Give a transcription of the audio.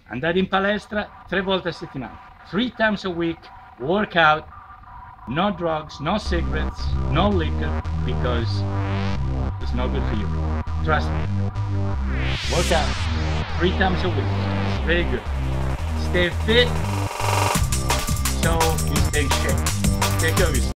andare in palestra 3 volte a settimana, 3 times a week, work out, no drugs, no cigarettes, no liquor, because it's not good for you. Trust me. Work out 3 times a week. It's very good. Stay fit so you stay in shape. Take care of yourself.